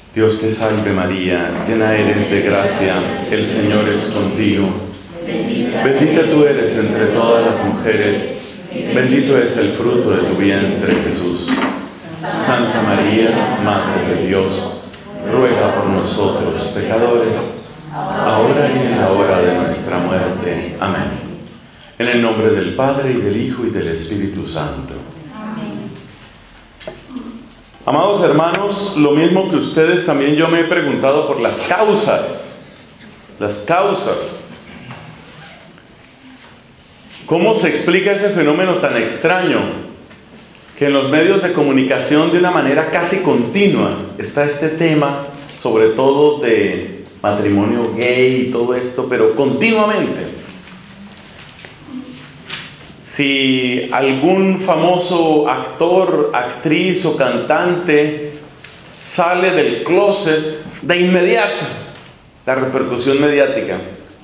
Dios te salve María, llena eres de gracia, el Señor es contigo. Bendita tú eres entre todas las mujeres, bendito es el fruto de tu vientre, Jesús. Santa María, Madre de Dios, ruega por nosotros, pecadores, ahora y en la hora de nuestra muerte. Amén. En el nombre del Padre, y del Hijo, y del Espíritu Santo. Amados hermanos, lo mismo que ustedes, también yo me he preguntado por las causas. Las causas. ¿Cómo se explica ese fenómeno tan extraño? Que en los medios de comunicación, de una manera casi continua, está este tema, sobre todo de matrimonio gay y todo esto, pero continuamente. Si algún famoso actor, actriz o cantante sale del closet, de inmediato, la repercusión mediática.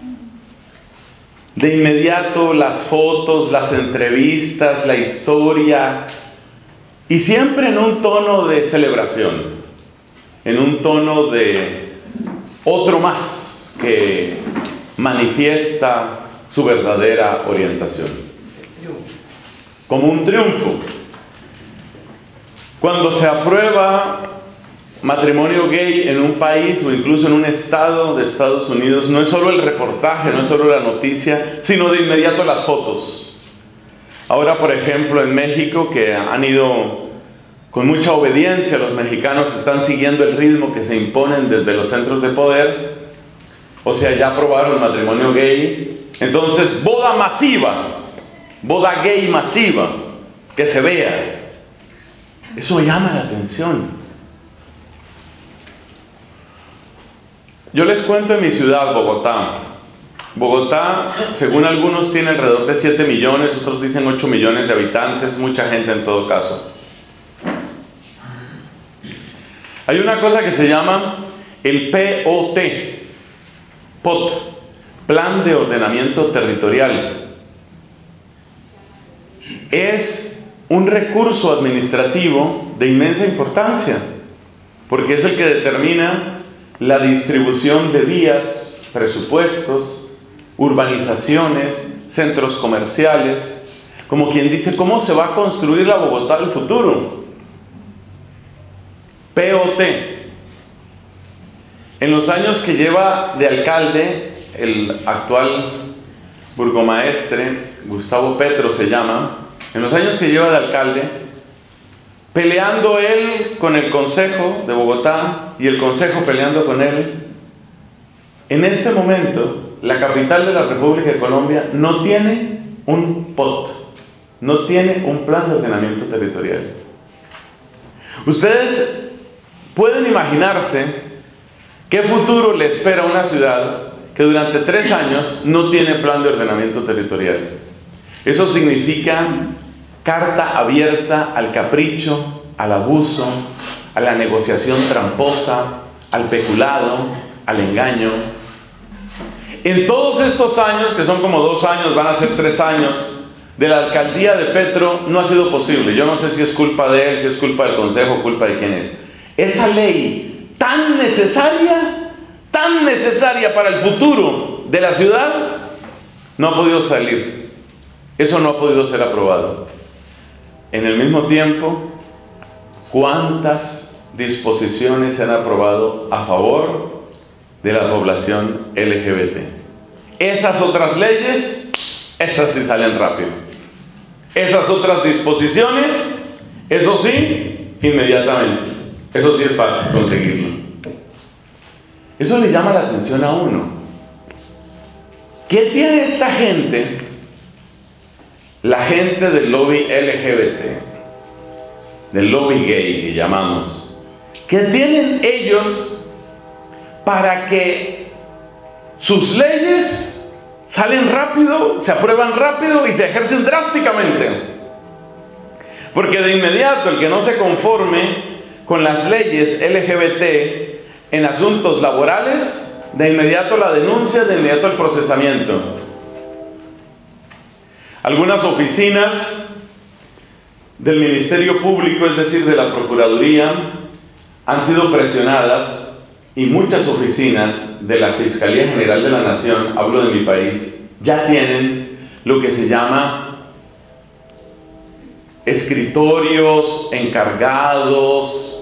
De inmediato las fotos, las entrevistas, la historia, y siempre en un tono de celebración, en un tono de otro más que manifiesta su verdadera orientación. Como un triunfo. Cuando se aprueba matrimonio gay en un país o incluso en un estado de Estados Unidos, no es solo el reportaje, no es solo la noticia, sino de inmediato las fotos. Ahora, por ejemplo, en México, que han ido con mucha obediencia, los mexicanos están siguiendo el ritmo que se imponen desde los centros de poder, o sea, ya aprobaron matrimonio gay, entonces boda masiva, boda gay masiva, que se vea. Eso llama la atención. Yo les cuento en mi ciudad, Bogotá. Bogotá, según algunos, tiene alrededor de 7 millones, otros dicen 8 millones de habitantes, mucha gente en todo caso. Hay una cosa que se llama el POT, Plan de Ordenamiento Territorial. Es un recurso administrativo de inmensa importancia, porque es el que determina la distribución de vías, presupuestos, urbanizaciones, centros comerciales, como quien dice, ¿cómo se va a construir la Bogotá del futuro? POT. En los años que lleva de alcalde, el actual burgomaestre, Gustavo Petro se llama, en los años que lleva de alcalde, peleando él con el Consejo de Bogotá y el Consejo peleando con él, en este momento la capital de la República de Colombia no tiene un POT, no tiene un plan de ordenamiento territorial. Ustedes pueden imaginarse qué futuro le espera a una ciudad que durante 3 años no tiene plan de ordenamiento territorial. Eso significa carta abierta al capricho, al abuso, a la negociación tramposa, al peculado, al engaño. En todos estos años, que son como 2 años, van a ser 3 años, de la alcaldía de Petro, no ha sido posible. Yo no sé si es culpa de él, si es culpa del Consejo, culpa de quién es. Esa ley tan necesaria para el futuro de la ciudad, no ha podido salir. Eso no ha podido ser aprobado. En el mismo tiempo, ¿cuántas disposiciones se han aprobado a favor de la población LGBT? Esas otras leyes, esas sí salen rápido. Esas otras disposiciones, eso sí, inmediatamente. Eso sí es fácil conseguirlo. Eso le llama la atención a uno. ¿Qué tiene esta gente? La gente del lobby LGBT, del lobby gay que llamamos, ¿qué tienen ellos para que sus leyes salen rápido, se aprueban rápido y se ejercen drásticamente? Porque de inmediato el que no se conforme con las leyes LGBT en asuntos laborales, de inmediato la denuncia, de inmediato el procesamiento. Algunas oficinas del Ministerio Público, es decir, de la Procuraduría, han sido presionadas y muchas oficinas de la Fiscalía General de la Nación, hablo de mi país, ya tienen lo que se llama escritorios, encargados,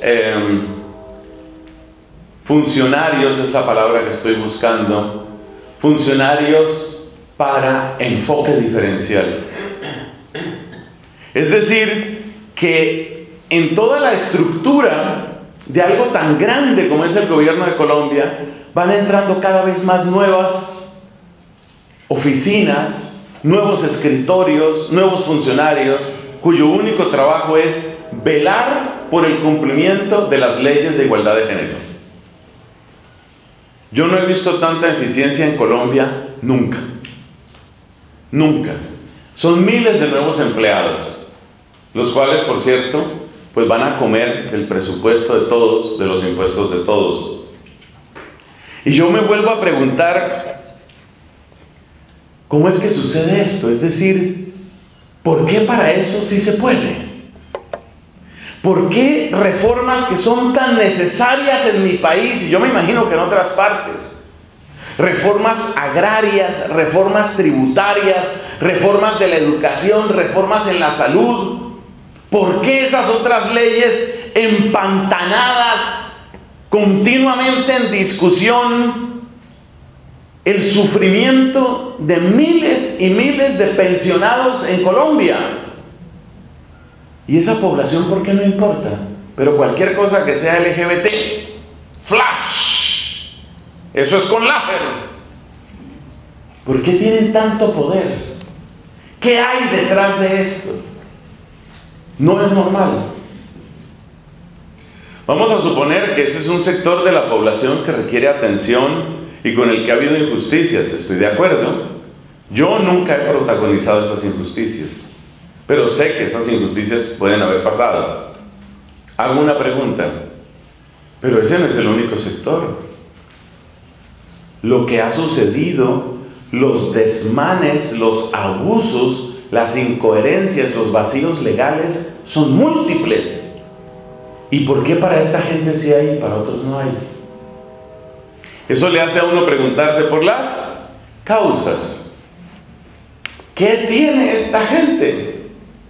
funcionarios, es la palabra que estoy buscando, funcionarios para enfoque diferencial. Es decir, que en toda la estructura de algo tan grande como es el gobierno de Colombia, van entrando cada vez más nuevas oficinas, nuevos escritorios, nuevos funcionarios, cuyo único trabajo es velar por el cumplimiento de las leyes de igualdad de género. Yo no he visto tanta eficiencia en Colombia nunca. Nunca. Son miles de nuevos empleados, los cuales, por cierto, pues van a comer del presupuesto de todos, de los impuestos de todos. Y yo me vuelvo a preguntar, ¿cómo es que sucede esto? Es decir, ¿por qué para eso sí se puede? ¿Por qué reformas que son tan necesarias en mi país, y yo me imagino que en otras partes, reformas agrarias, reformas tributarias, reformas de la educación, reformas en la salud, ¿por qué esas otras leyes empantanadas, continuamente en discusión, el sufrimiento de miles y miles de pensionados en Colombia? ¿Y esa población por qué no importa? Pero cualquier cosa que sea LGBT, flash, eso es con láser. ¿Por qué tienen tanto poder? ¿Qué hay detrás de esto? No es normal. Vamos a suponer que ese es un sector de la población que requiere atención y con el que ha habido injusticias. Estoy de acuerdo. Yo nunca he protagonizado esas injusticias, pero sé que esas injusticias pueden haber pasado. Hago una pregunta, pero ese no es el único sector. Lo que ha sucedido, los desmanes, los abusos, las incoherencias, los vacíos legales son múltiples. ¿Y por qué para esta gente sí hay y para otros no hay? Eso le hace a uno preguntarse por las causas. ¿Qué tiene esta gente?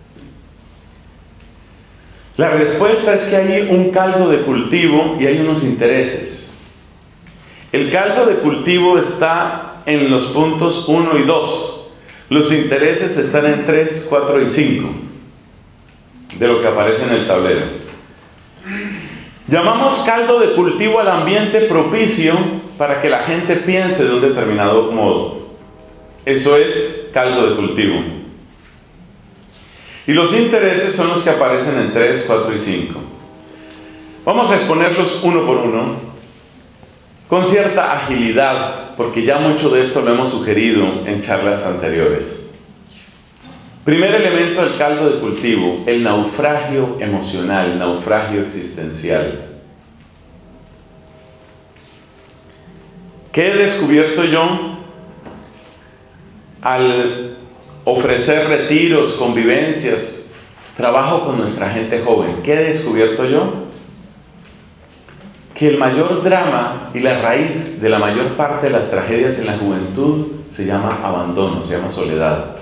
La respuesta es que hay un caldo de cultivo y hay unos intereses. El caldo de cultivo está en los puntos 1 y 2. Los intereses están en 3, 4 y 5 de lo que aparece en el tablero. Llamamos caldo de cultivo al ambiente propicio para que la gente piense de un determinado modo. Eso es caldo de cultivo. Y los intereses son los que aparecen en 3, 4 y 5. Vamos a exponerlos uno por uno, con cierta agilidad, porque ya mucho de esto lo hemos sugerido en charlas anteriores. Primer elemento del caldo de cultivo, el naufragio emocional, naufragio existencial. ¿Qué he descubierto yo al ofrecer retiros, convivencias, trabajo con nuestra gente joven? ¿Qué he descubierto yo? Que el mayor drama y la raíz de la mayor parte de las tragedias en la juventud se llama abandono, se llama soledad.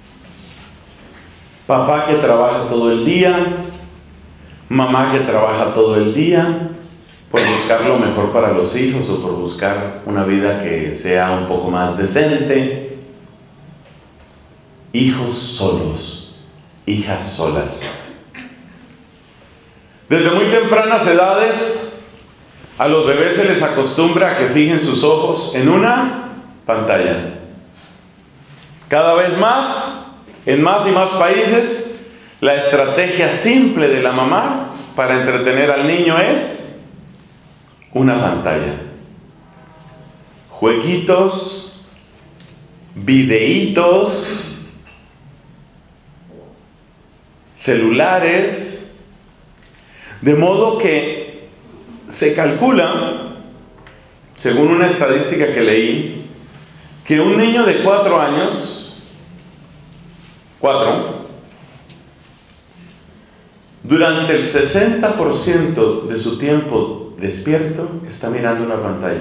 Papá que trabaja todo el día, mamá que trabaja todo el día por buscar lo mejor para los hijos o por buscar una vida que sea un poco más decente. Hijos solos, hijas solas. Desde muy tempranas edades, a los bebés se les acostumbra a que fijen sus ojos en una pantalla. Cada vez más, en más y más países, la estrategia simple de la mamá para entretener al niño es una pantalla. Jueguitos, videitos, celulares, de modo que se calcula, según una estadística que leí, que un niño de 4 años, durante el 60% de su tiempo despierto está mirando una pantalla.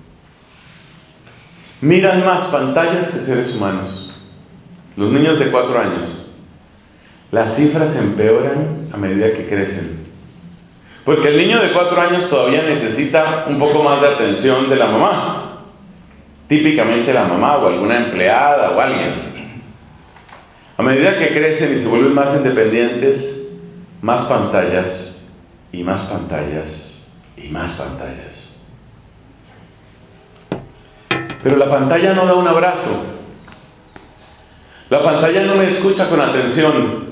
Miran más pantallas que seres humanos. Los niños de 4 años. Las cifras empeoran a medida que crecen. Porque el niño de 4 años todavía necesita un poco más de atención de la mamá. Típicamente la mamá o alguna empleada o alguien. A medida que crecen y se vuelven más independientes, más pantallas y más pantallas y más pantallas. Pero la pantalla no da un abrazo. La pantalla no me escucha con atención.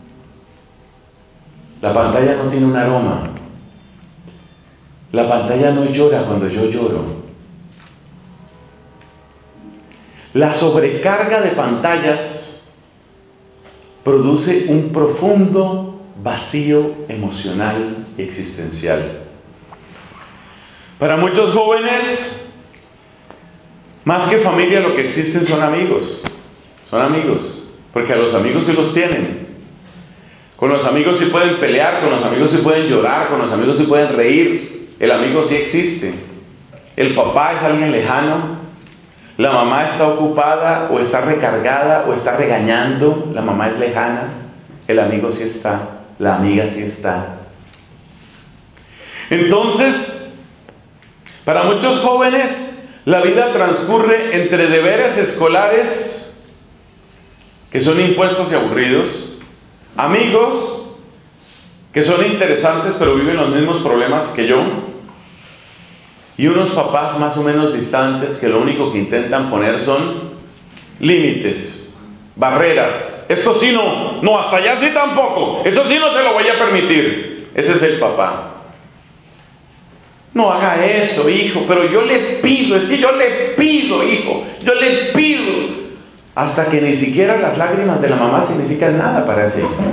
La pantalla no tiene un aroma. La pantalla no llora cuando yo lloro. La sobrecarga de pantallas produce un profundo vacío emocional y existencial. Para muchos jóvenes, más que familia, lo que existen son amigos. Son amigos, porque a los amigos sí los tienen. Con los amigos sí pueden pelear, con los amigos sí pueden llorar, con los amigos sí pueden reír. El amigo sí existe. El papá es alguien lejano. La mamá está ocupada o está recargada o está regañando. La mamá es lejana. El amigo sí está. La amiga sí está. Entonces, para muchos jóvenes, la vida transcurre entre deberes escolares que son impuestos y aburridos, amigos que son interesantes pero viven los mismos problemas que yo, y unos papás más o menos distantes que lo único que intentan poner son límites, barreras. Esto sí no, hasta allá sí tampoco, eso sí no se lo voy a permitir. Ese es el papá. No haga eso, hijo, pero yo le pido, es que yo le pido, hijo, yo le pido. Hasta que ni siquiera las lágrimas de la mamá significan nada para ese hijo.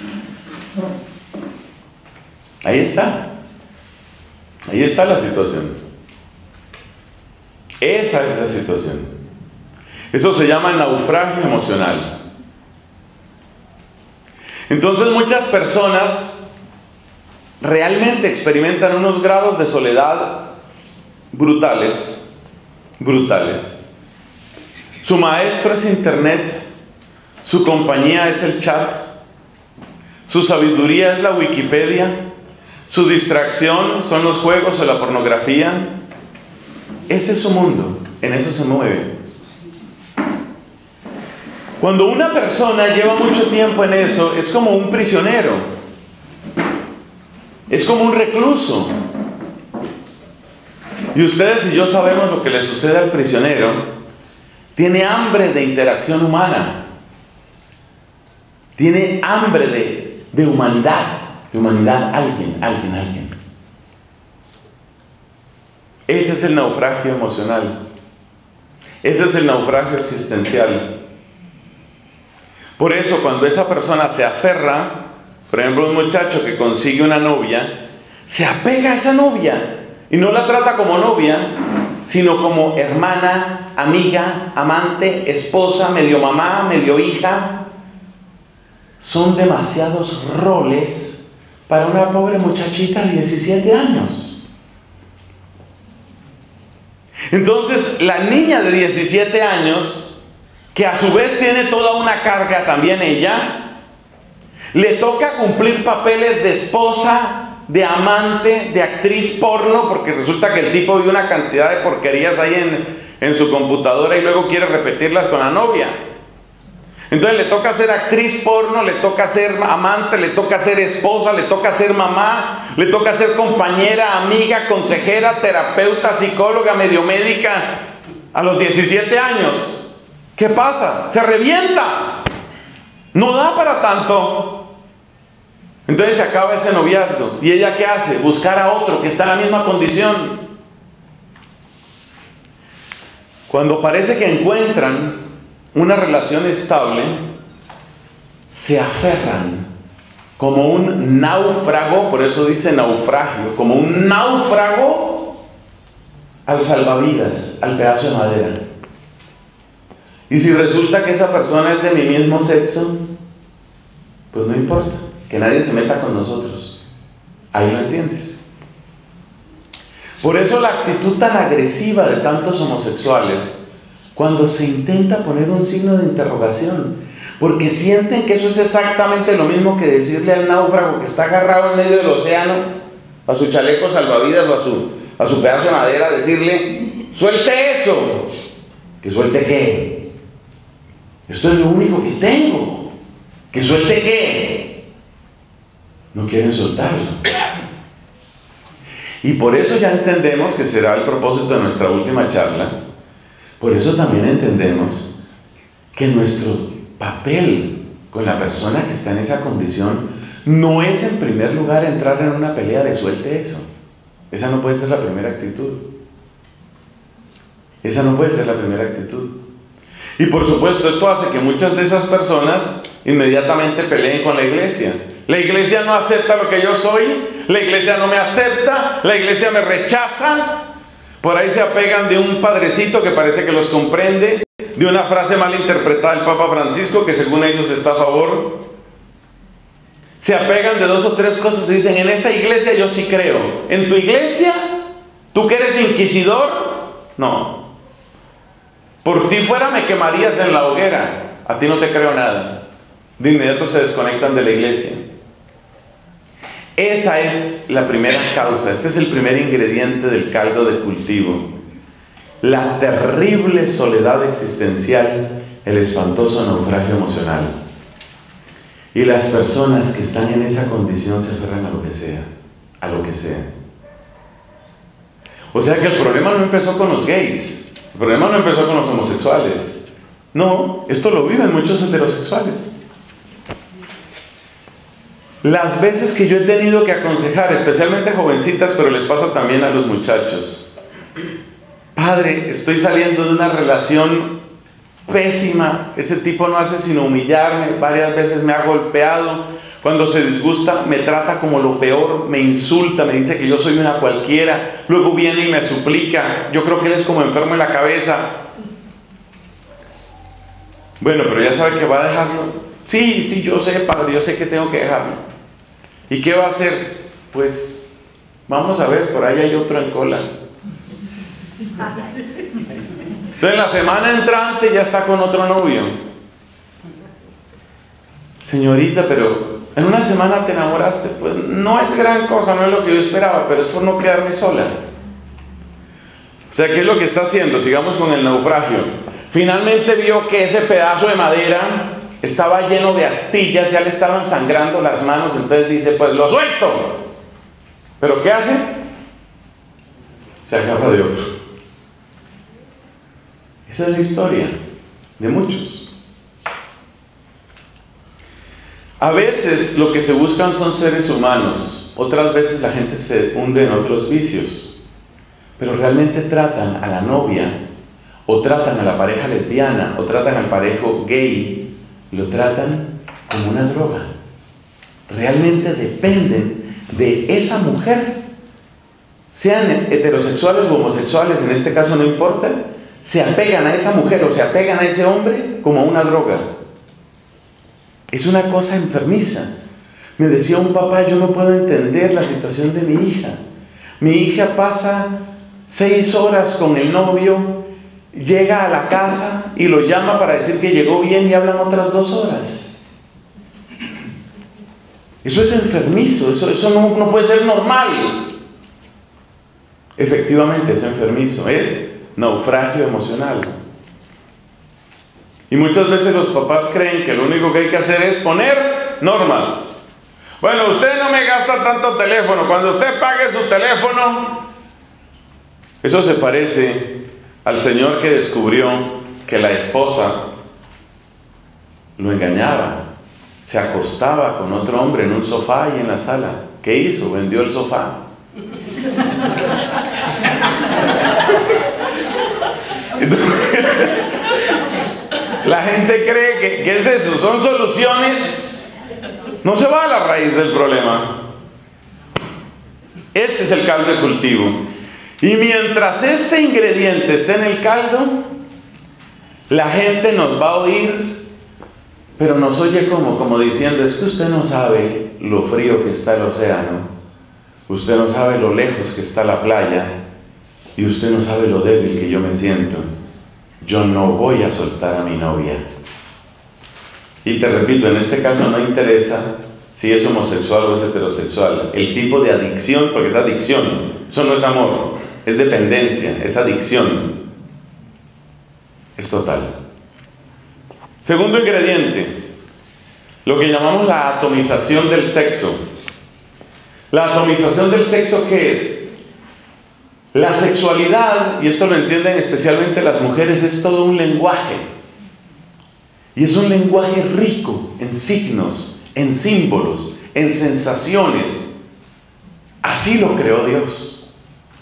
Ahí está. Ahí está la situación. Esa es la situación. Eso se llama naufragio emocional. Entonces muchas personas realmente experimentan unos grados de soledad brutales, brutales. Su maestro es internet, su compañía es el chat, su sabiduría es la Wikipedia, su distracción son los juegos o la pornografía. Ese es su mundo, en eso se mueve. Cuando una persona lleva mucho tiempo en eso, es como un prisionero, es como un recluso. Y ustedes y yo sabemos lo que le sucede al prisionero. Tiene hambre de interacción humana. Tiene hambre de humanidad. De humanidad, alguien. Ese es el naufragio emocional. Ese es el naufragio existencial. Por eso, cuando esa persona se aferra, por ejemplo, un muchacho que consigue una novia, se apega a esa novia y no la trata como novia, sino como hermana, amiga, amante, esposa, medio mamá, medio hija. Son demasiados roles para una pobre muchachita de 17 años. Entonces, la niña de 17 años, que a su vez tiene toda una carga también ella, le toca cumplir papeles de esposa, de amante, de actriz porno, porque resulta que el tipo vio una cantidad de porquerías ahí en su computadora y luego quiere repetirlas con la novia. Entonces le toca ser actriz porno, le toca ser amante, le toca ser esposa, le toca ser mamá, le toca ser compañera, amiga, consejera, terapeuta, psicóloga, medio médica a los 17 años. ¿Qué pasa? Se revienta. No da para tanto. Entonces se acaba ese noviazgo. ¿Y ella qué hace? Buscar a otro que está en la misma condición. Cuando parece que encuentran una relación estable, se aferran como un náufrago, por eso dice naufragio, como un náufrago al salvavidas, al pedazo de madera. Y si resulta que esa persona es de mi mismo sexo, pues no importa. que nadie se meta con nosotros. Ahí lo entiendes. Por eso la actitud tan agresiva de tantos homosexuales cuando se intenta poner un signo de interrogación, porque sienten que eso es exactamente lo mismo que decirle al náufrago que está agarrado en medio del océano, a su chaleco salvavidas o a su pedazo de madera, decirle: suelte eso. ¿Que suelte qué? Esto es lo único que tengo. ¿Que suelte qué? No quieren soltarlo. Y por eso ya entendemos que será el propósito de nuestra última charla. Por eso también entendemos que nuestro papel con la persona que está en esa condición no es en primer lugar entrar en una pelea de suelte eso. Esa no puede ser la primera actitud. Esa no puede ser la primera actitud. Y por supuesto esto hace que muchas de esas personas inmediatamente peleen con la iglesia. La iglesia no acepta lo que yo soy, la iglesia no me acepta, la iglesia me rechaza. Por ahí se apegan de un padrecito que parece que los comprende, de una frase mal interpretada del Papa Francisco que según ellos está a favor. Se apegan de 2 o 3 cosas y dicen: en esa iglesia yo sí creo. ¿En tu iglesia? ¿Tú que eres inquisidor? No. Por ti fuera me quemarías en la hoguera. A ti no te creo nada. De inmediato se desconectan de la iglesia. Esa es la primera causa. Este es el primer ingrediente del caldo de cultivo. La terrible soledad existencial, el espantoso naufragio emocional. Y las personas que están en esa condición se aferran a lo que sea, a lo que sea. O sea que el problema no empezó con los gays, el problema no empezó con los homosexuales. No, esto lo viven muchos heterosexuales. Las veces que yo he tenido que aconsejar, especialmente jovencitas, pero les pasa también a los muchachos: padre, estoy saliendo de una relación pésima, ese tipo no hace sino humillarme, varias veces me ha golpeado, cuando se disgusta me trata como lo peor, me insulta, me dice que yo soy una cualquiera, luego viene y me suplica, yo creo que él es como enfermo en la cabeza. Bueno, pero ya sabe que va a dejarlo. Sí, yo sé, padre, yo sé que tengo que dejarlo. ¿Y qué va a hacer? Pues vamos a ver, por ahí hay otro en cola. Entonces la semana entrante ya está con otro novio. Señorita, pero en una semana te enamoraste. Pues no es gran cosa, no es lo que yo esperaba, pero es por no quedarme sola. O sea, ¿qué es lo que está haciendo? Sigamos con el naufragio. Finalmente vio que ese pedazo de madera estaba lleno de astillas, ya le estaban sangrando las manos, entonces dice: pues lo suelto. ¿Pero qué hace? Se agarra de otro. Esa es la historia de muchos. A veces lo que se buscan son seres humanos, otras veces la gente se hunde en otros vicios, pero realmente tratan a la novia, o tratan a la pareja lesbiana, o tratan al parejo gay, lo tratan como una droga. Realmente dependen de esa mujer, sean heterosexuales o homosexuales, en este caso no importa, se apegan a esa mujer o se apegan a ese hombre como a una droga. Es una cosa enfermiza. Me decía un papá: yo no puedo entender la situación de mi hija. Mi hija pasa 6 horas con el novio, llega a la casa y lo llama para decir que llegó bien y hablan otras 2 horas. Eso es enfermizo, eso no puede ser normal. Efectivamente es enfermizo, es naufragio emocional. Y muchas veces los papás creen que lo único que hay que hacer es poner normas. Bueno, usted no me gasta tanto teléfono, cuando usted pague su teléfono. Eso se parece al señor que descubrió que la esposa lo engañaba, se acostaba con otro hombre en un sofá y en la sala. ¿Qué hizo? Vendió el sofá. La gente cree que es eso, son soluciones. No se va a la raíz del problema. Este es el caldo de cultivo. Y mientras este ingrediente esté en el caldo, la gente nos va a oír, pero nos oye como diciendo: es que usted no sabe lo frío que está el océano, usted no sabe lo lejos que está la playa, y usted no sabe lo débil que yo me siento. Yo no voy a soltar a mi novia. Y te repito, en este caso no interesa si es homosexual o es heterosexual, el tipo de adicción, porque es adicción, eso no es amor, es dependencia, es adicción, es total. Segundo ingrediente, lo que llamamos la atomización del sexo. La atomización del sexo, ¿qué es? La sexualidad, y esto lo entienden especialmente las mujeres, es todo un lenguaje. Y es un lenguaje rico en signos, en símbolos, en sensaciones. Así lo creó Dios.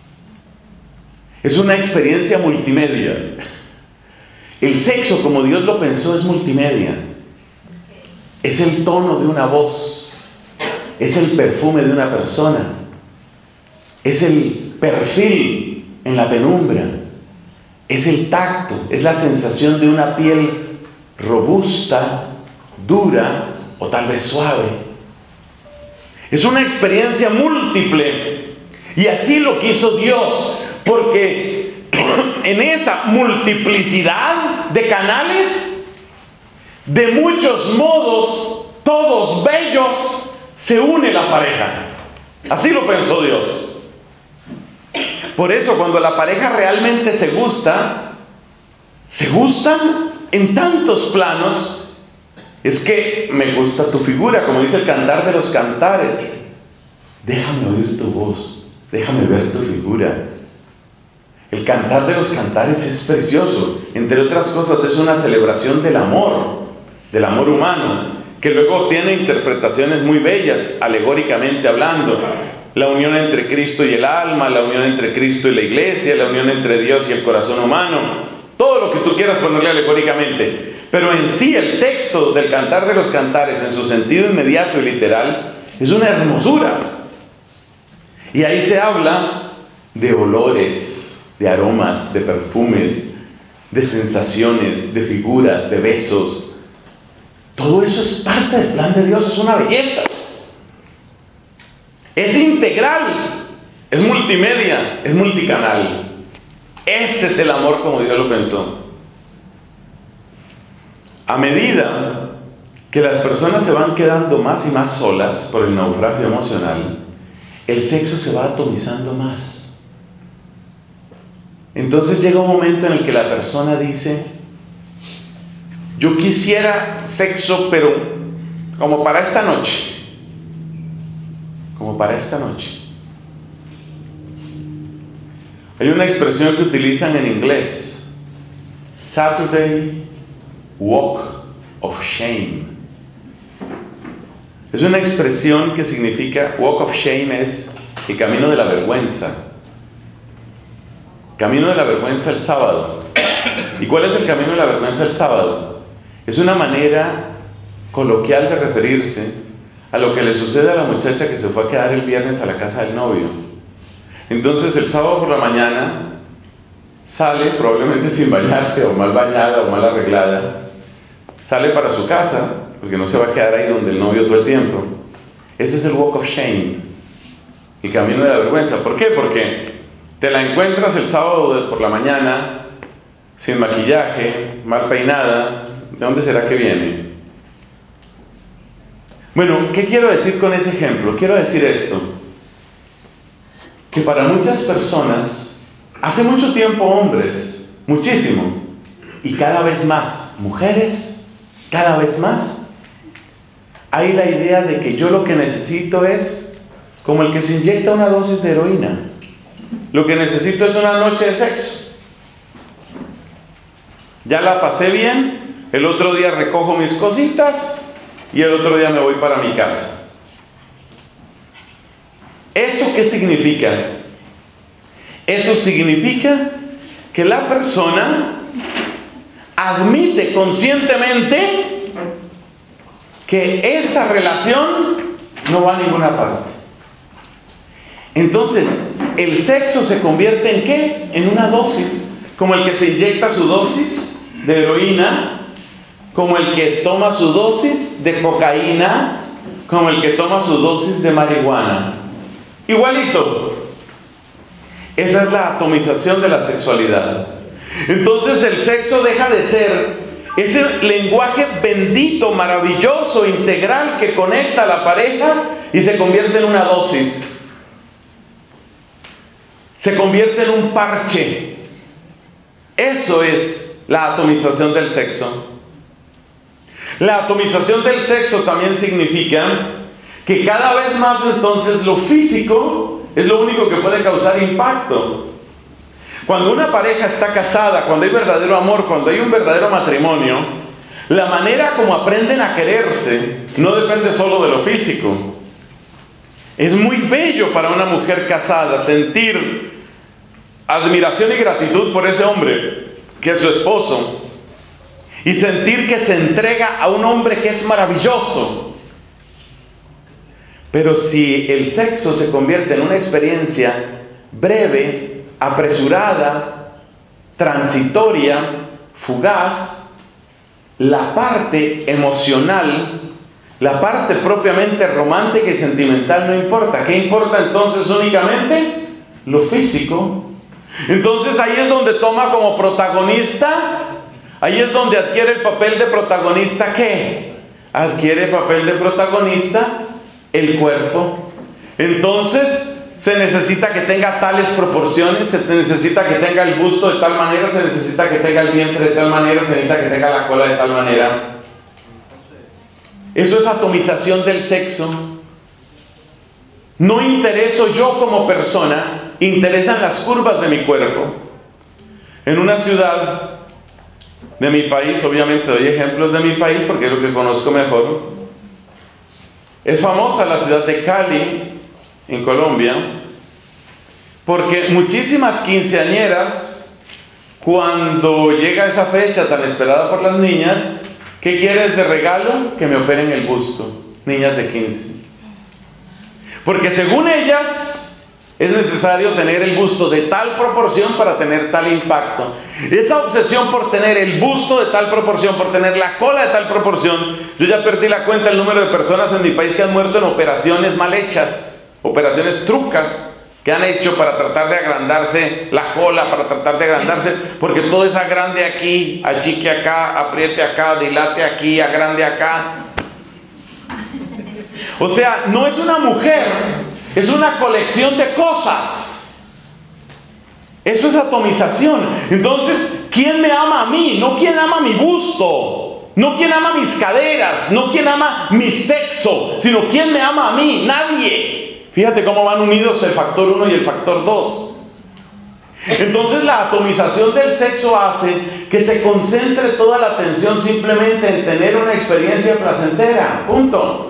Es una experiencia multimedia. El sexo, como Dios lo pensó, es multimedia. Es el tono de una voz. Es el perfume de una persona. Es el perfil en la penumbra. Es el tacto. Es la sensación de una piel robusta, dura o tal vez suave. Es una experiencia múltiple. Y así lo quiso Dios, porque en esa multiplicidad de canales, de muchos modos, todos bellos, se une la pareja. Así lo pensó Dios. Por eso cuando la pareja realmente se gustan en tantos planos. Es que me gusta tu figura, como dice el Cantar de los Cantares. Déjame oír tu voz, déjame ver tu figura. El Cantar de los Cantares es precioso. Entre otras cosas, es una celebración del amor humano, que luego tiene interpretaciones muy bellas, alegóricamente hablando. La unión entre Cristo y el alma, la unión entre Cristo y la iglesia, la unión entre Dios y el corazón humano. Todo lo que tú quieras ponerle alegóricamente. Pero en sí el texto del Cantar de los Cantares, en su sentido inmediato y literal, es una hermosura. Y ahí se habla de olores, de aromas, de perfumes, de sensaciones, de figuras, de besos. Todo eso es parte del plan de Dios, es una belleza. Es integral, es multimedia, es multicanal. Ese es el amor como Dios lo pensó. A medida que las personas se van quedando más y más solas por el naufragio emocional, el sexo se va atomizando más. Entonces llega un momento en el que la persona dice: yo quisiera sexo, pero como para esta noche. Como para esta noche. Hay una expresión que utilizan en inglés: Saturday Walk of Shame. Es una expresión que significa, Walk of Shame es el camino de la vergüenza. Camino de la vergüenza el sábado. ¿Y cuál es el camino de la vergüenza el sábado? Es una manera coloquial de referirse a lo que le sucede a la muchacha que se fue a quedar el viernes a la casa del novio. Entonces el sábado por la mañana sale, probablemente sin bañarse, o mal bañada, o mal arreglada, sale para su casa, porque no se va a quedar ahí donde el novio todo el tiempo. Ese es el walk of shame, el camino de la vergüenza. ¿Por qué? Porque te la encuentras el sábado por la mañana, sin maquillaje, mal peinada. ¿De dónde será que viene? Bueno, ¿qué quiero decir con ese ejemplo? Quiero decir esto: que para muchas personas, hace mucho tiempo hombres, muchísimo, y cada vez más mujeres, cada vez más, hay la idea de que yo lo que necesito es como el que se inyecta una dosis de heroína. Lo que necesito es una noche de sexo. Ya la pasé bien, el otro día recojo mis cositas y el otro día me voy para mi casa. ¿Eso qué significa? Eso significa que la persona admite conscientemente que esa relación no va a ninguna parte. Entonces, el sexo se convierte ¿en qué? En una dosis, como el que se inyecta su dosis de heroína, como el que toma su dosis de cocaína, como el que toma su dosis de marihuana. Igualito. Esa es la atomización de la sexualidad. Entonces el sexo deja de ser ese lenguaje bendito, maravilloso, integral que conecta a la pareja y se convierte en una dosis. Se convierte en un parche. Eso es la atomización del sexo. La atomización del sexo también significa que cada vez más entonces lo físico es lo único que puede causar impacto. Cuando una pareja está casada, cuando hay verdadero amor, cuando hay un verdadero matrimonio, la manera como aprenden a quererse no depende solo de lo físico. Es muy bello para una mujer casada sentir admiración y gratitud por ese hombre que es su esposo y sentir que se entrega a un hombre que es maravilloso. Pero si el sexo se convierte en una experiencia breve, apresurada, transitoria, fugaz, la parte emocional, la parte propiamente romántica y sentimental no importa. ¿Qué importa entonces únicamente? Lo físico. Entonces ahí es donde toma como protagonista, ahí es donde adquiere el papel de protagonista. ¿Qué? Adquiere el papel de protagonista el cuerpo. Entonces se necesita que tenga tales proporciones, se necesita que tenga el busto de tal manera, se necesita que tenga el vientre de tal manera, se necesita que tenga la cola de tal manera. Eso es atomización del sexo. No intereso yo como persona, interesan las curvas de mi cuerpo. En una ciudad de mi país, obviamente doy ejemplos de mi país porque es lo que conozco mejor. Es famosa la ciudad de Cali, en Colombia, porque muchísimas quinceañeras, cuando llega esa fecha tan esperada por las niñas, ¿qué quieres de regalo? Que me operen el busto. Niñas de 15. Porque según ellas, es necesario tener el busto de tal proporción para tener tal impacto. Esa obsesión por tener el busto de tal proporción, por tener la cola de tal proporción, yo ya perdí la cuenta del número de personas en mi país que han muerto en operaciones mal hechas, operaciones trucas que han hecho para tratar de agrandarse la cola, para tratar de agrandarse, porque todo es agrande aquí, achique acá, apriete acá, dilate aquí, agrande acá. O sea, no es una mujer, es una colección de cosas. Eso es atomización. Entonces, ¿quién me ama a mí? No quién ama mi busto, no quién ama mis caderas, no quién ama mi sexo, sino quién me ama a mí. Nadie. Fíjate cómo van unidos el factor 1 y el factor 2. Entonces la atomización del sexo hace que se concentre toda la atención simplemente en tener una experiencia placentera. Punto.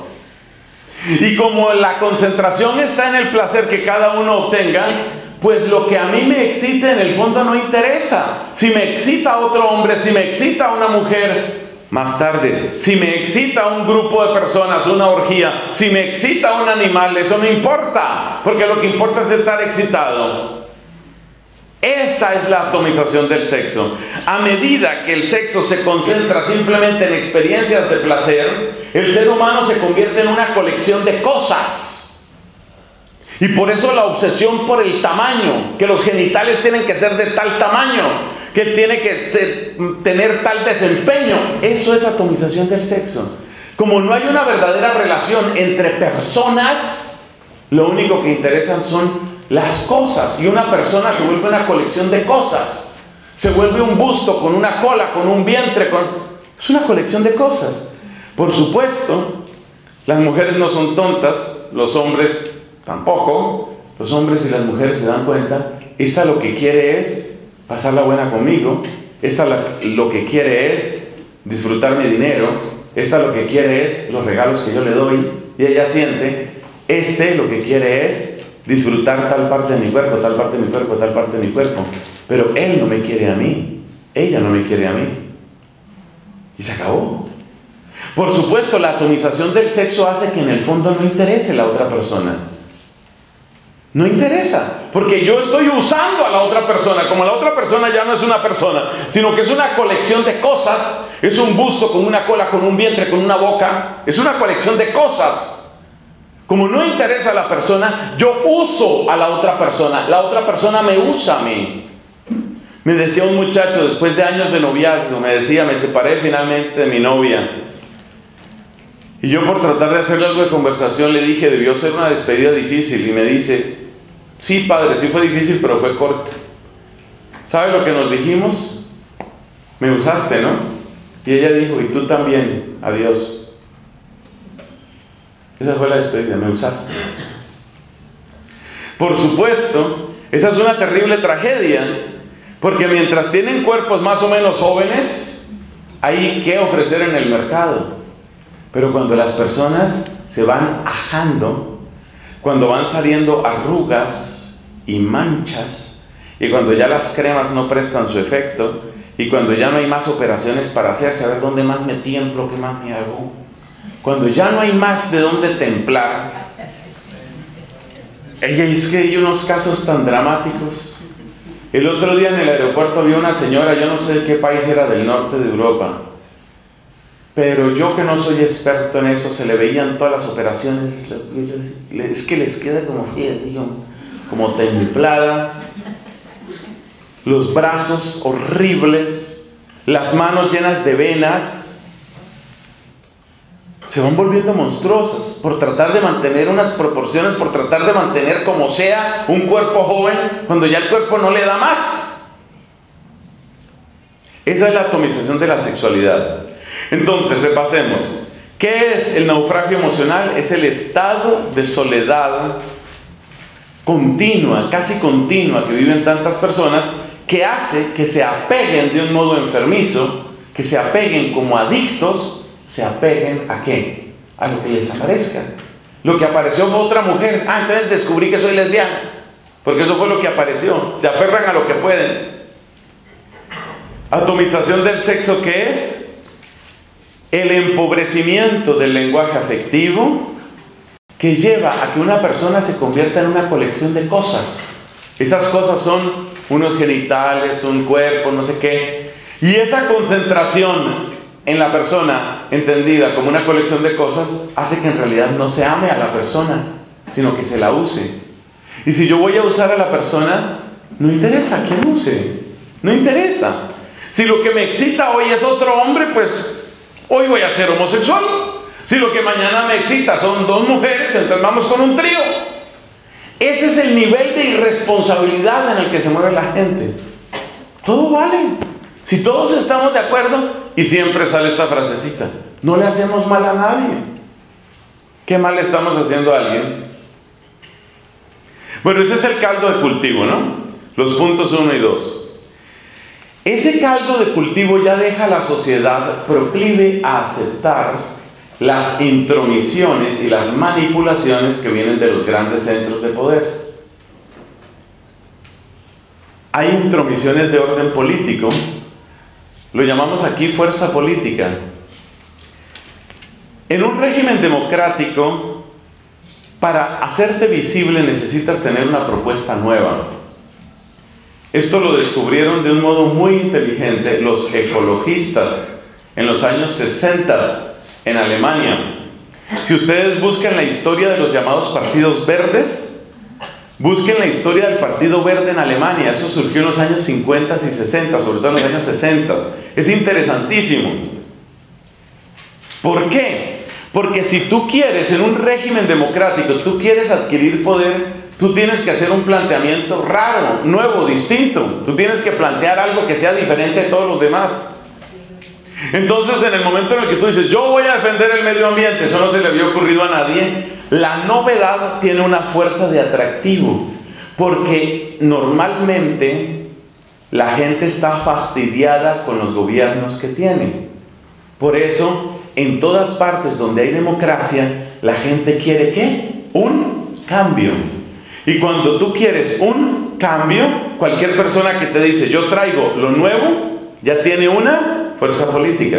Y como la concentración está en el placer que cada uno obtenga, pues lo que a mí me excite en el fondo no interesa. Si me excita otro hombre, si me excita una mujer, más tarde, si me excita un grupo de personas, una orgía, si me excita un animal, eso no importa, porque lo que importa es estar excitado. Esa es la atomización del sexo. A medida que el sexo se concentra simplemente en experiencias de placer, el ser humano se convierte en una colección de cosas. Y por eso la obsesión por el tamaño, que los genitales tienen que ser de tal tamaño, que tiene que tener tal desempeño. Eso es atomización del sexo. Como no hay una verdadera relación entre personas, lo único que interesan son las cosas. Y una persona se vuelve una colección de cosas. Se vuelve un busto con una cola, con un vientre, es una colección de cosas. Por supuesto, las mujeres no son tontas, los hombres tampoco. Los hombres y las mujeres se dan cuenta, esta lo que quiere es pasarla buena conmigo, esta lo que quiere es disfrutar mi dinero, esta lo que quiere es los regalos que yo le doy, y ella siente, lo que quiere es disfrutar tal parte de mi cuerpo, tal parte de mi cuerpo, tal parte de mi cuerpo, pero él no me quiere a mí, ella no me quiere a mí, y se acabó. Por supuesto, la atomización del sexo hace que en el fondo no interese la otra persona. No interesa, porque yo estoy usando a la otra persona, como la otra persona ya no es una persona, sino que es una colección de cosas, es un busto con una cola, con un vientre, con una boca, es una colección de cosas. Como no interesa a la persona, yo uso a la otra persona me usa a mí. Me decía un muchacho después de años de noviazgo, me separé finalmente de mi novia. Y yo, por tratar de hacerle algo de conversación, le dije, debió ser una despedida difícil. Y me dice, sí, padre, sí fue difícil, pero fue corta. ¿Sabe lo que nos dijimos? Me usaste, ¿no? Y ella dijo, y tú también, adiós. Esa fue la despedida, me usaste. Por supuesto, esa es una terrible tragedia, porque mientras tienen cuerpos más o menos jóvenes, hay que ofrecer en el mercado. Pero cuando las personas se van ajando, cuando van saliendo arrugas y manchas, y cuando ya las cremas no prestan su efecto, y cuando ya no hay más operaciones para hacerse, a ver dónde más me tiemplo, qué más me hago, cuando ya no hay más de dónde templar, es que hay unos casos tan dramáticos. El otro día en el aeropuerto vi una señora, yo no sé de qué país era, del norte de Europa, pero yo, que no soy experto en eso, se le veían todas las operaciones, es que les queda como templada, los brazos horribles, las manos llenas de venas, se van volviendo monstruosas por tratar de mantener unas proporciones, por tratar de mantener como sea un cuerpo joven, cuando ya el cuerpo no le da más. Esa es la atomización de la sexualidad. Entonces, repasemos. ¿Qué es el naufragio emocional? Es el estado de soledad continua, casi continua, que viven tantas personas, que hace que se apeguen de un modo enfermizo, que se apeguen como adictos, se apeguen ¿a qué? A lo que les aparezca. Lo que apareció fue otra mujer. Entonces descubrí que soy lesbiana, porque eso fue lo que apareció. Se aferran a lo que pueden. Atomización del sexo, ¿qué es? El empobrecimiento del lenguaje afectivo, que lleva a que una persona se convierta en una colección de cosas. Esas cosas son unos genitales, un cuerpo, no sé qué. Y esa concentración en la persona, entendida como una colección de cosas, hace que en realidad no se ame a la persona, sino que se la use. Y si yo voy a usar a la persona, no interesa quién use, no interesa. Si lo que me excita hoy es otro hombre, pues hoy voy a ser homosexual. Si lo que mañana me excita son dos mujeres, entonces vamos con un trío. Ese es el nivel de irresponsabilidad en el que se mueve la gente. Todo vale. Si todos estamos de acuerdo, y siempre sale esta frasecita, no le hacemos mal a nadie. ¿Qué mal le estamos haciendo a alguien? Bueno, ese es el caldo de cultivo, ¿no? Los puntos 1 y 2. Ese caldo de cultivo ya deja a la sociedad proclive a aceptar las intromisiones y las manipulaciones que vienen de los grandes centros de poder. Hay intromisiones de orden político, lo llamamos aquí fuerza política. En un régimen democrático, para hacerte visible necesitas tener una propuesta nueva. Esto lo descubrieron de un modo muy inteligente los ecologistas en los años 60 en Alemania. Si ustedes buscan la historia de los llamados partidos verdes, busquen la historia del Partido Verde en Alemania. Eso surgió en los años 50 y 60, sobre todo en los años 60. Es interesantísimo. ¿Por qué? Porque si tú quieres, en un régimen democrático, tú quieres adquirir poder, tú tienes que hacer un planteamiento raro, nuevo, distinto. Tú tienes que plantear algo que sea diferente de todos los demás. Entonces, en el momento en el que tú dices, yo voy a defender el medio ambiente, eso no se le había ocurrido a nadie, la novedad tiene una fuerza de atractivo, porque normalmente la gente está fastidiada con los gobiernos que tiene. Por eso, en todas partes donde hay democracia, la gente quiere ¿qué? Un cambio. Y cuando tú quieres un cambio, cualquier persona que te dice, yo traigo lo nuevo, ya tiene una fuerza política.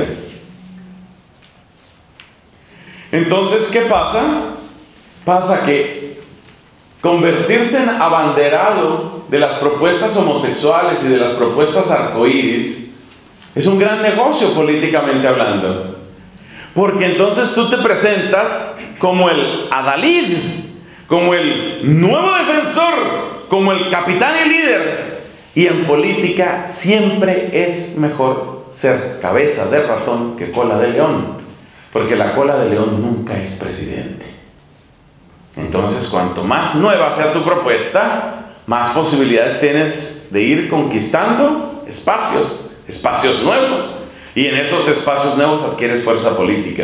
Entonces, ¿qué pasa? Pasa que convertirse en abanderado de las propuestas homosexuales y de las propuestas arcoíris es un gran negocio políticamente hablando. Porque entonces tú te presentas como el adalid, como el nuevo defensor, como el capitán y líder. Y en política siempre es mejor ser cabeza de ratón que cola de león, porque la cola de león nunca es presidente. Entonces, cuanto más nueva sea tu propuesta, más posibilidades tienes de ir conquistando espacios nuevos. Y en esos espacios nuevos adquieres fuerza política.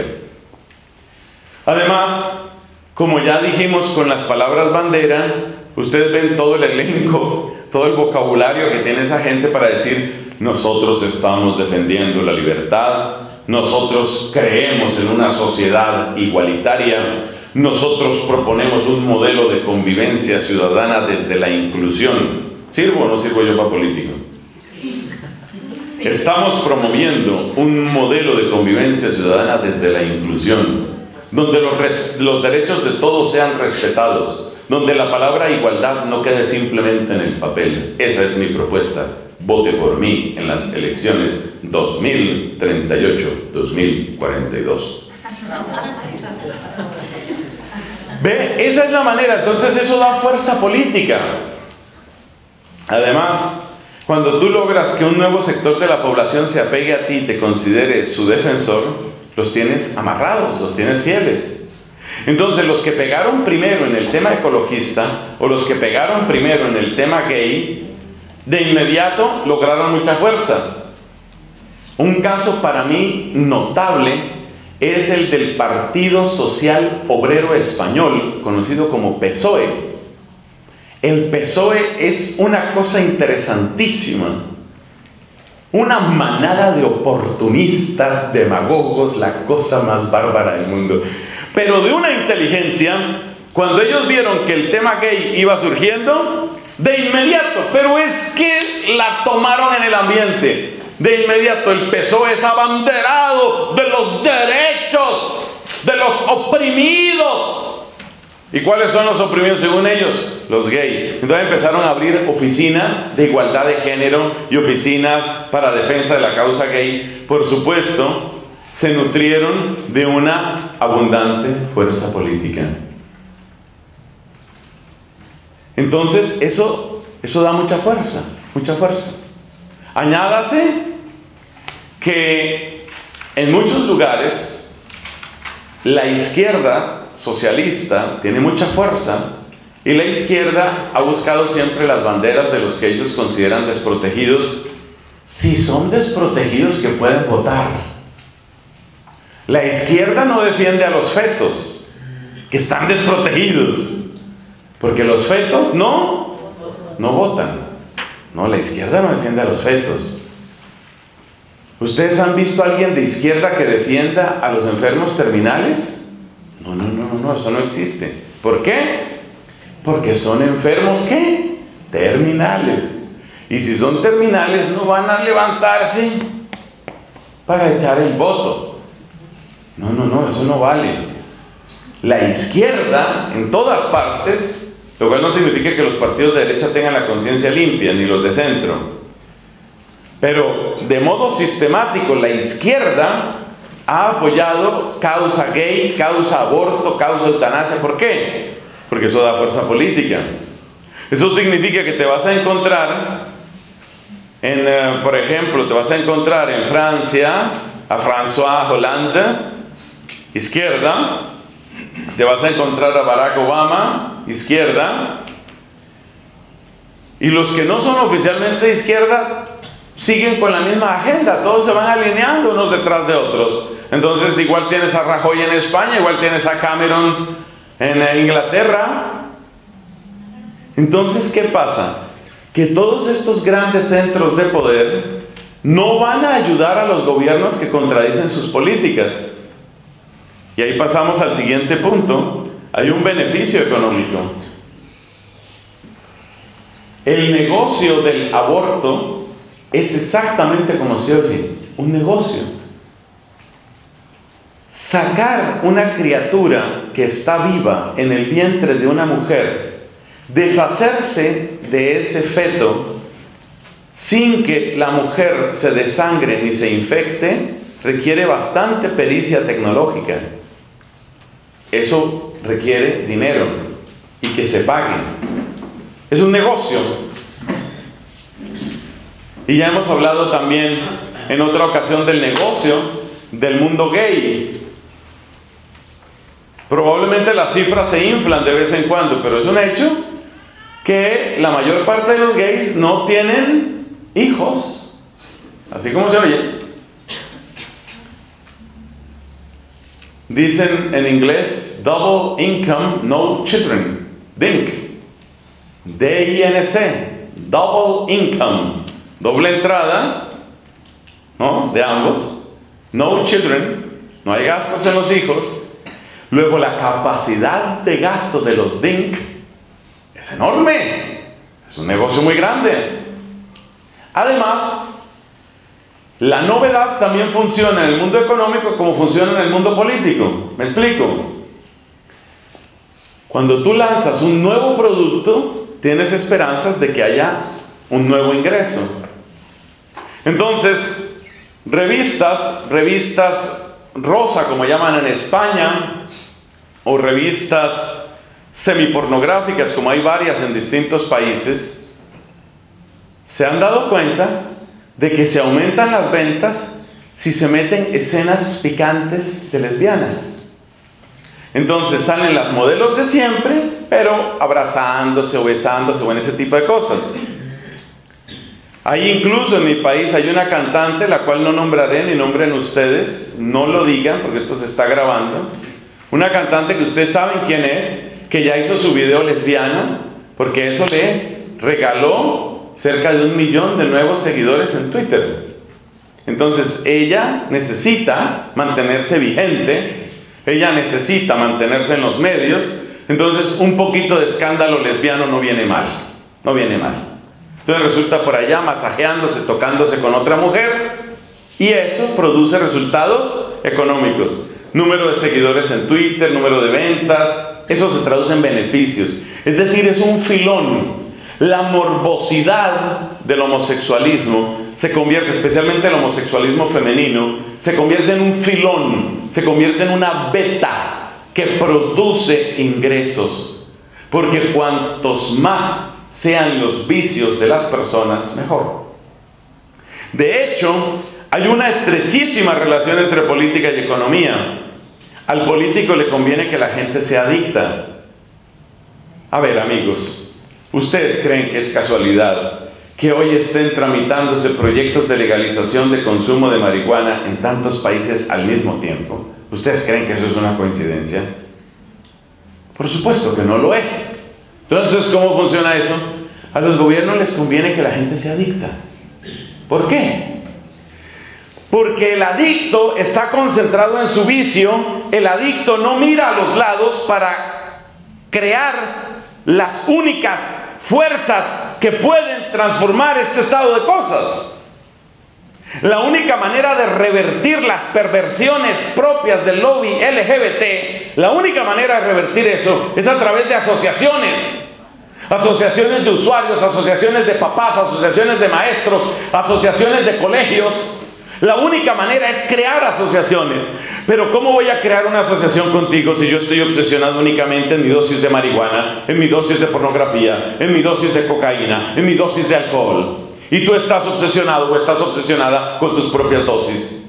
Además, como ya dijimos con las palabras bandera, ustedes ven todo el elenco, todo el vocabulario que tiene esa gente para decir: nosotros estamos defendiendo la libertad, nosotros creemos en una sociedad igualitaria, nosotros proponemos un modelo de convivencia ciudadana desde la inclusión. ¿Sirvo o no sirvo yo para político? Estamos promoviendo un modelo de convivencia ciudadana desde la inclusión, donde los derechos de todos sean respetados, donde la palabra igualdad no quede simplemente en el papel. Esa es mi propuesta. Vote por mí en las elecciones 2038-2042. ¿Ve? Esa es la manera. Entonces eso da fuerza política. Además, cuando tú logras que un nuevo sector de la población se apegue a ti y te considere su defensor, los tienes amarrados, los tienes fieles. Entonces, los que pegaron primero en el tema ecologista o los que pegaron primero en el tema gay, de inmediato lograron mucha fuerza. Un caso para mí notable es el del Partido Social Obrero Español, conocido como PSOE. El PSOE es una cosa interesantísima, una manada de oportunistas, demagogos, la cosa más bárbara del mundo, pero de una inteligencia. Cuando ellos vieron que el tema gay iba surgiendo, de inmediato, pero es que la tomaron en el ambiente, de inmediato el PSOE es abanderado de los derechos de los oprimidos. ¿Y cuáles son los oprimidos según ellos? Los gays. Entonces empezaron a abrir oficinas de igualdad de género y oficinas para defensa de la causa gay. Por supuesto, se nutrieron de una abundante fuerza política. Entonces eso da mucha fuerza, mucha fuerza. Añádase que en muchos lugares la izquierda socialista tiene mucha fuerza y la izquierda ha buscado siempre las banderas de los que ellos consideran desprotegidos, si son desprotegidos que pueden votar. La izquierda no defiende a los fetos que están desprotegidos, porque los fetos no votan. No, la izquierda no defiende a los fetos. ¿Ustedes han visto a alguien de izquierda que defienda a los enfermos terminales? No, eso no existe. ¿Por qué? Porque son enfermos, ¿qué? Terminales. Y si son terminales, no van a levantarse para echar el voto. No, eso no vale. La izquierda, en todas partes, lo cual no significa que los partidos de derecha tengan la conciencia limpia, ni los de centro. Pero de modo sistemático, la izquierda ha apoyado causa gay, causa aborto, causa eutanasia. ¿Por qué? Porque eso da fuerza política. Eso significa que te vas a encontrar por ejemplo, te vas a encontrar en Francia a François Hollande, izquierda. Te vas a encontrar a Barack Obama, izquierda. Y los que no son oficialmente de izquierda siguen con la misma agenda, todos se van alineando unos detrás de otros. Entonces igual tienes a Rajoy en España, igual tienes a Cameron en Inglaterra. Entonces, ¿qué pasa? Que todos estos grandes centros de poder no van a ayudar a los gobiernos que contradicen sus políticas. Y ahí pasamos al siguiente punto. Hay un beneficio económico. El negocio del aborto es exactamente como se oye, un negocio. Sacar una criatura que está viva en el vientre de una mujer, deshacerse de ese feto sin que la mujer se desangre ni se infecte, requiere bastante pericia tecnológica. eso requiere dinero y que se pague. Es un negocio. Y ya hemos hablado también en otra ocasión del negocio del mundo gay. Probablemente las cifras se inflan de vez en cuando, pero es un hecho que la mayor parte de los gays no tienen hijos, así como se oye. Dicen en inglés double income, no children, DINC, D-I-N-C, double income, doble entrada, ¿no?, de ambos, no children, no hay gastos en los hijos. Luego la capacidad de gasto de los DINC es enorme, es un negocio muy grande. Además, la novedad también funciona en el mundo económico como funciona en el mundo político. ¿Me explico? Cuando tú lanzas un nuevo producto, tienes esperanzas de que haya un nuevo ingreso. Entonces, revistas rosa, como llaman en España, o revistas semipornográficas, como hay varias en distintos países, se han dado cuenta de que se aumentan las ventas si se meten escenas picantes de lesbianas. Entonces salen las modelos de siempre, pero abrazándose o besándose o en ese tipo de cosas. Hay incluso en mi país hay una cantante, la cual no nombraré ni nombren ustedes, no lo digan porque esto se está grabando. Una cantante que ustedes saben quién es, que ya hizo su video lesbiano, porque eso le regaló cerca de 1 millón de nuevos seguidores en Twitter. Entonces ella necesita mantenerse vigente, ella necesita mantenerse en los medios. Entonces un poquito de escándalo lesbiano no viene mal, no viene mal. Entonces resulta por allá masajeándose, tocándose con otra mujer, y eso produce resultados económicos. Número de seguidores en Twitter, número de ventas, eso se traduce en beneficios. Es decir, es un filón. La morbosidad del homosexualismo se convierte, especialmente el homosexualismo femenino, se convierte en un filón, se convierte en una beta que produce ingresos. Porque cuantos más sean los vicios de las personas, mejor. De hecho, hay una estrechísima relación entre política y economía. Al político le conviene que la gente sea adicta. A ver, amigos, ¿ustedes creen que es casualidad que hoy estén tramitándose proyectos de legalización de consumo de marihuana en tantos países al mismo tiempo? ¿Ustedes creen que eso es una coincidencia? Por supuesto que no lo es. Entonces, ¿cómo funciona eso? A los gobiernos les conviene que la gente sea adicta. ¿Por qué? Porque el adicto está concentrado en su vicio, el adicto no mira a los lados para crear las únicas fuerzas que pueden transformar este estado de cosas. La única manera de revertir las perversiones propias del lobby LGBT, la única manera de revertir eso es a través de asociaciones. Asociaciones de usuarios, asociaciones de papás, asociaciones de maestros, asociaciones de colegios. La única manera es crear asociaciones. Pero ¿cómo voy a crear una asociación contigo si yo estoy obsesionado únicamente en mi dosis de marihuana, en mi dosis de pornografía, en mi dosis de cocaína, en mi dosis de alcohol? Y tú estás obsesionado o estás obsesionada con tus propias dosis.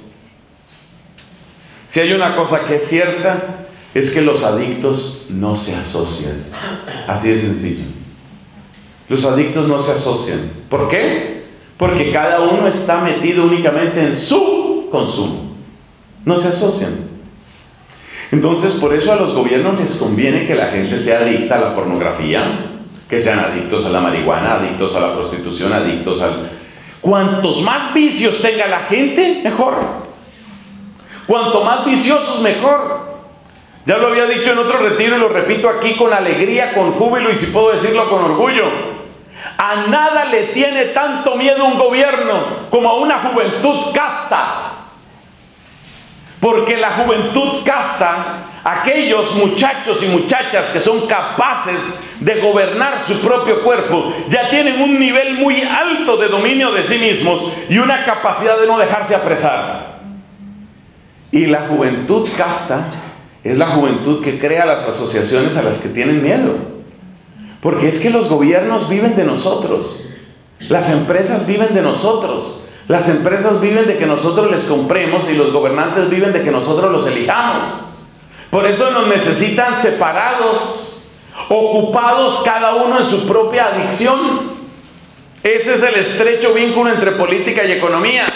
Si hay una cosa que es cierta, es que los adictos no se asocian. Así de sencillo. Los adictos no se asocian. ¿Por qué? Porque cada uno está metido únicamente en su consumo. No se asocian. Entonces, por eso a los gobiernos les conviene que la gente sea adicta a la pornografía, que sean adictos a la marihuana, adictos a la prostitución, adictos al... Cuantos más vicios tenga la gente, mejor. Cuanto más viciosos, mejor. Ya lo había dicho en otro retiro y lo repito aquí con alegría, con júbilo y si puedo decirlo con orgullo. A nada le tiene tanto miedo un gobierno como a una juventud casta. Porque la juventud casta, aquellos muchachos y muchachas que son capaces de gobernar su propio cuerpo, ya tienen un nivel muy alto de dominio de sí mismos y una capacidad de no dejarse apresar. Y la juventud casta Es la juventud que crea las asociaciones a las que tienen miedo. Porque es que los gobiernos viven de nosotros. Las empresas viven de nosotros. Las empresas viven de que nosotros les compremos y los gobernantes viven de que nosotros los elijamos. Por eso nos necesitan separados, ocupados cada uno en su propia adicción. Ese es el estrecho vínculo entre política y economía.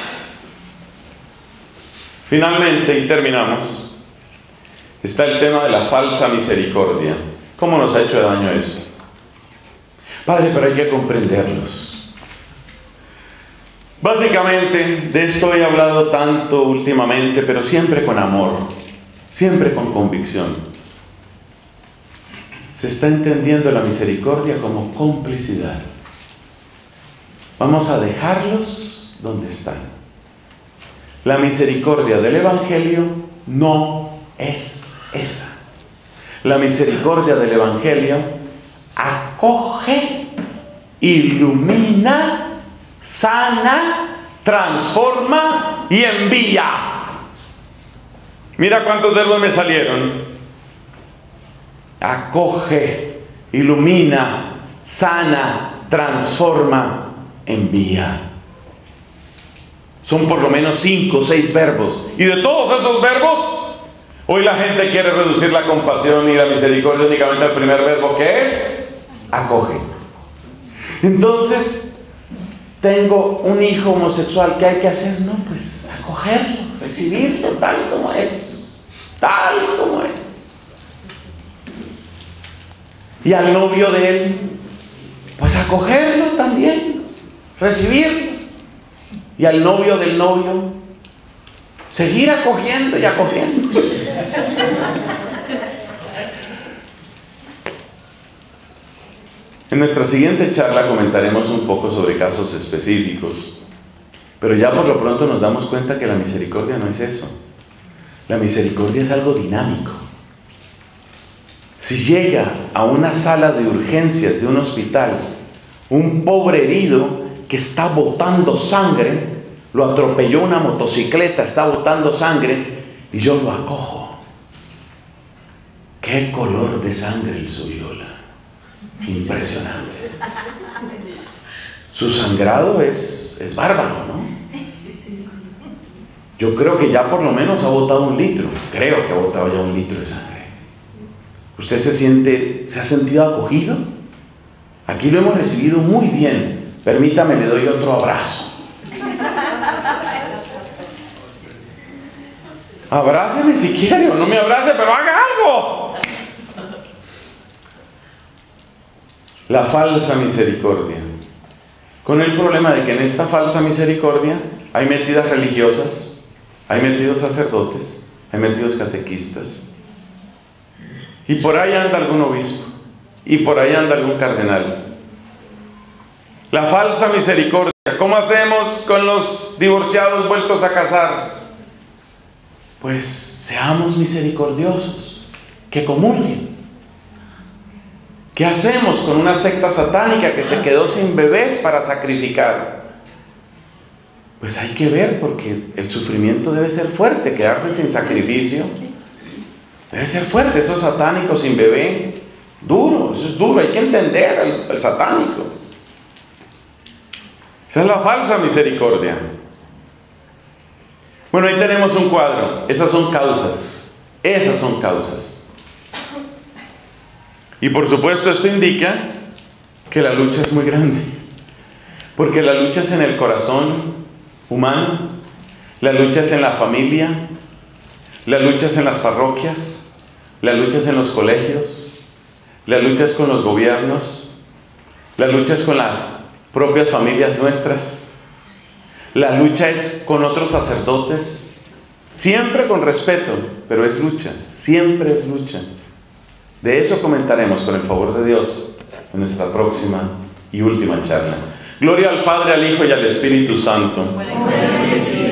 Finalmente, y terminamos, está el tema de la falsa misericordia. ¿Cómo nos ha hecho daño eso? Padre, pero hay que comprenderlos. Básicamente, de esto he hablado tanto últimamente, pero siempre con amor, siempre con convicción. Se está entendiendo la misericordia como complicidad. Vamos a dejarlos donde están. La misericordia del Evangelio no es esa. La misericordia del Evangelio acoge, ilumina, sana, transforma y envía. Mira cuántos verbos me salieron. Acoge, ilumina, sana, transforma, envía. Son por lo menos 5 o 6 verbos. Y de todos esos verbos, hoy la gente quiere reducir la compasión y la misericordia únicamente al primer verbo, que es acoge. Entonces, tengo un hijo homosexual, ¿qué hay que hacer? No, pues acogerlo, recibirlo tal como es. Tal como es. Y al novio de él, pues acogerlo también, recibirlo. Y al novio del novio, seguir acogiendo y acogiendo. En nuestra siguiente charla comentaremos un poco sobre casos específicos, pero ya por lo pronto nos damos cuenta que la misericordia no es eso. La misericordia es algo dinámico. Si llega a una sala de urgencias de un hospital un pobre herido que está botando sangre, lo atropelló una motocicleta, está botando sangre, y yo lo acojo. ¿Qué color de sangre el suyo? Impresionante. Su sangrado es bárbaro, ¿no? Yo creo que ya por lo menos ha botado 1 litro. Creo que ha botado ya 1 litro de sangre. ¿Usted se ha sentido acogido? Aquí lo hemos recibido muy bien. Permítame, le doy otro abrazo. Abráceme si quiere, o no me abrace, pero haga algo. La falsa misericordia. Con el problema de que en esta falsa misericordia hay metidas religiosas, hay metidos sacerdotes, hay metidos catequistas. Y por ahí anda algún obispo, y por ahí anda algún cardenal. La falsa misericordia. ¿Cómo hacemos con los divorciados vueltos a casar? Pues seamos misericordiosos, que comulguen. ¿Qué hacemos con una secta satánica que se quedó sin bebés para sacrificar? Pues hay que ver, porque el sufrimiento debe ser fuerte. Quedarse sin sacrificio debe ser fuerte. Esos satánicos sin bebé, duro, eso es duro. Hay que entender al satánico. Esa es la falsa misericordia. Bueno, ahí tenemos un cuadro. Esas son causas. Esas son causas. Y por supuesto esto indica que la lucha es muy grande. Porque la lucha es en el corazón humano. La lucha es en la familia. La lucha es en las parroquias. La lucha es en los colegios. La lucha es con los gobiernos. La lucha es con las propias familias nuestras. La lucha es con otros sacerdotes, siempre con respeto, pero es lucha, siempre es lucha. De eso comentaremos, con el favor de Dios, en nuestra próxima y última charla. Gloria al Padre, al Hijo y al Espíritu Santo.